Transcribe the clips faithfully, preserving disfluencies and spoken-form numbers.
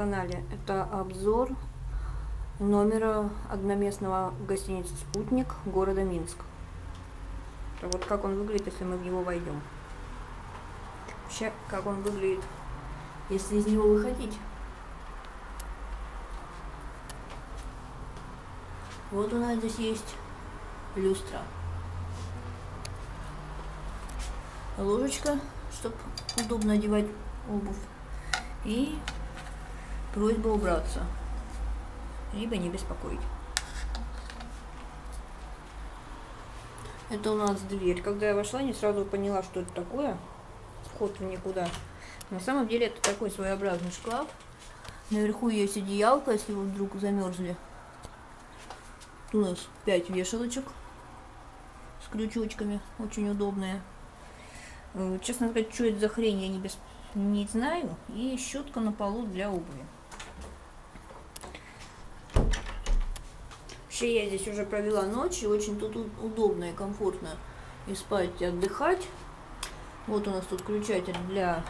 канале. Это обзор номера одноместного гостиницы «Спутник» города Минск. Это вот как он выглядит, если мы в него войдем. Вообще, как он выглядит, если из него выходить. Вот у нас здесь есть люстра. Ложечка, чтобы удобно одевать обувь. И просьба убраться, либо не беспокоить. Это у нас дверь. Когда я вошла, не сразу поняла, что это такое. Вход в никуда. На самом деле это такой своеобразный шкаф. Наверху есть одеялка, если вы вдруг замерзли. Тут у нас пять вешалочек с крючочками, очень удобные. Честно сказать, что это за хрень, я не, без... не знаю. И щетка на полу для обуви. Вообще я здесь уже провела ночь, и очень тут удобно и комфортно и спать, и отдыхать. Вот у нас тут включатель для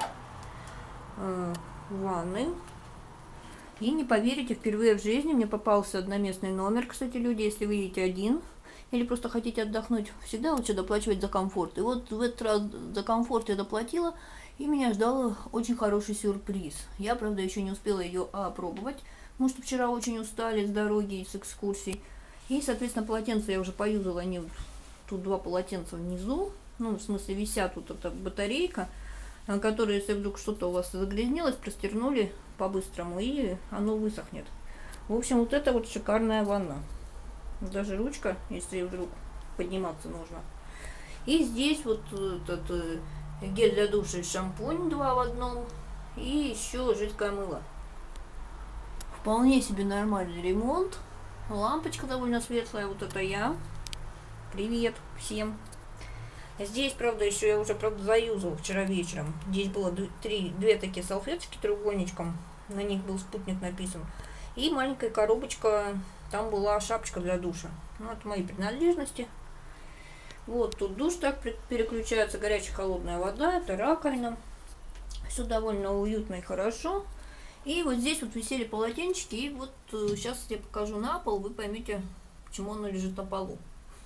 э, ванны. И не поверите, впервые в жизни мне попался одноместный номер. Кстати, люди, если вы едете один или просто хотите отдохнуть, всегда лучше доплачивать за комфорт. И вот в этот раз за комфорт я доплатила, и меня ждал очень хороший сюрприз. Я, правда, еще не успела ее опробовать, потому что вчера очень устали с дороги и с экскурсий. И, соответственно, полотенца я уже поюзала. Они тут два полотенца внизу. Ну, в смысле, висят тут эта батарейка, которая, если вдруг что-то у вас загрязнилось, простернули по-быстрому, и оно высохнет. В общем, вот это вот шикарная ванна. Даже ручка, если вдруг подниматься нужно. И здесь вот этот гель для душа и шампунь два в одном. И еще жидкое мыло. Вполне себе нормальный ремонт. Лампочка довольно светлая. Вот это я. Привет всем. Здесь, правда, еще я уже, правда, заюзала вчера вечером. Здесь было три, две такие салфеточки треугольничком. На них был спутник написан. И маленькая коробочка. Там была шапочка для душа. Ну, это мои принадлежности. Вот тут душ так переключается. Горячая холодная вода. Это раковина. Все довольно уютно и хорошо. И вот здесь вот висели полотенчики. И вот сейчас я покажу на пол. Вы поймете, почему оно лежит на полу.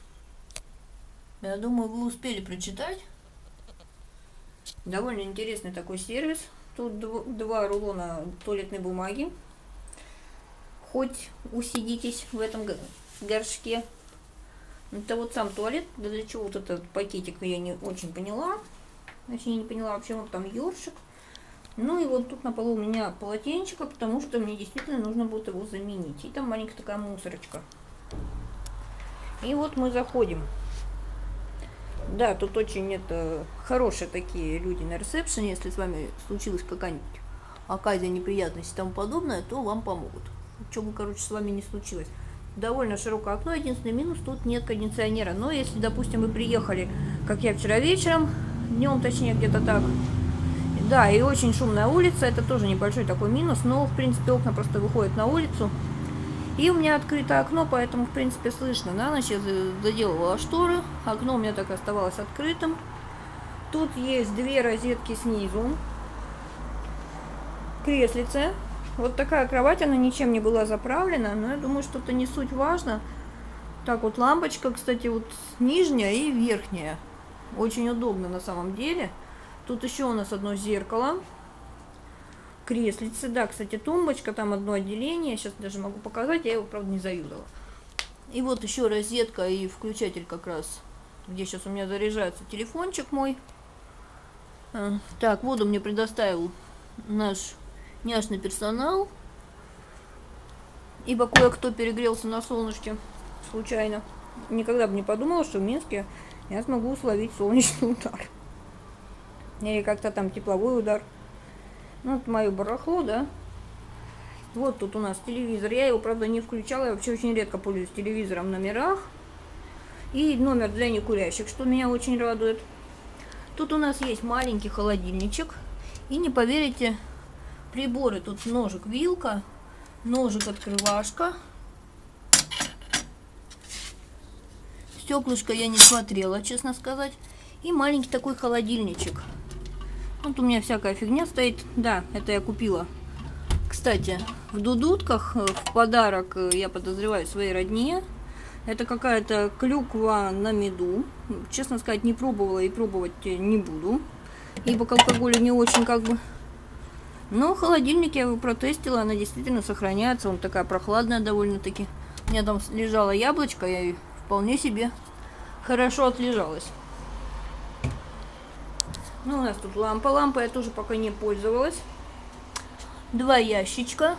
Я думаю, вы успели прочитать. Довольно интересный такой сервис. Тут два рулона туалетной бумаги. Хоть усидитесь в этом горшке. Это вот сам туалет. Для чего вот этот пакетик, я не очень поняла. Точнее, не поняла вообще, вот там ёршик. Ну и вот тут на полу у меня полотенчика, потому что мне действительно нужно будет его заменить. И там маленькая такая мусорочка. И вот мы заходим. Да, тут очень это хорошие такие люди на ресепшене. Если с вами случилась какая-нибудь оказия, неприятность и тому подобное, то вам помогут. Что бы, короче, с вами не случилось. Довольно широкое окно. Единственный минус, тут нет кондиционера. Но если, допустим, вы приехали, как я вчера вечером, днем, точнее, где-то так. Да, и очень шумная улица. Это тоже небольшой такой минус. Но, в принципе, окна просто выходят на улицу. И у меня открыто окно, поэтому, в принципе, слышно. На ночь я заделывала шторы. Окно у меня так и оставалось открытым. Тут есть две розетки снизу. Креслице. Вот такая кровать, она ничем не была заправлена. Но я думаю, что это не суть важно. Так вот, лампочка, кстати, вот нижняя и верхняя. Очень удобно на самом деле. Тут еще у нас одно зеркало. Креслице, да, кстати, тумбочка, там одно отделение, сейчас даже могу показать, я его, правда, не заюзала. И вот еще розетка и включатель как раз, где сейчас у меня заряжается телефончик мой. Так, воду мне предоставил наш няшный персонал, ибо кое-кто перегрелся на солнышке случайно. Никогда бы не подумала, что в Минске я смогу словить солнечный удар. Или как-то там тепловой удар. Ну, это мое барахло, да. Вот тут у нас телевизор. Я его, правда, не включала. Я вообще очень редко пользуюсь телевизором в номерах. И номер для некурящих, что меня очень радует. Тут у нас есть маленький холодильничек. И не поверите, приборы. Тут ножик-вилка, ножик-открывашка. Стеклышко я не смотрела, честно сказать. И маленький такой холодильничек. Вот у меня всякая фигня стоит. Да, это я купила к Кстати, в Дудутках в подарок, я подозреваю, своей родне, это какая-то клюква на меду. Честно сказать, не пробовала и пробовать не буду, ибо к алкоголю не очень как бы. Но в холодильнике я его протестила, она действительно сохраняется, он такая прохладная довольно-таки. У меня там лежало яблочко, я вполне себе хорошо отлежалась. Ну, у нас тут лампа. Лампа я тоже пока не пользовалась. Два ящичка.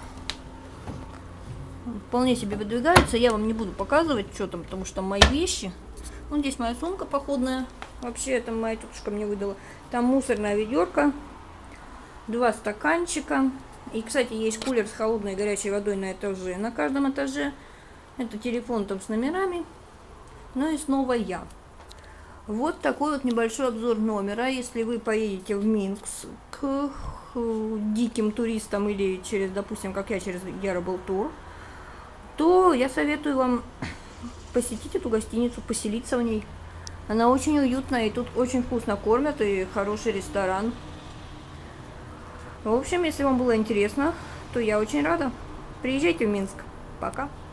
Вполне себе выдвигаются. Я вам не буду показывать, что там, потому что там мои вещи. Вон здесь моя сумка походная. Вообще, это моя тетушка мне выдала. Там мусорная ведерко. Два стаканчика. И, кстати, есть кулер с холодной и горячей водой на этаже. На каждом этаже. Это телефон там с номерами. Ну и снова я. Вот такой вот небольшой обзор номера. Если вы поедете в Минск к диким туристам или через, допустим, как я, через Яроблтур, то я советую вам посетить эту гостиницу, поселиться в ней. Она очень уютная, и тут очень вкусно кормят, и хороший ресторан. В общем, если вам было интересно, то я очень рада. Приезжайте в Минск. Пока.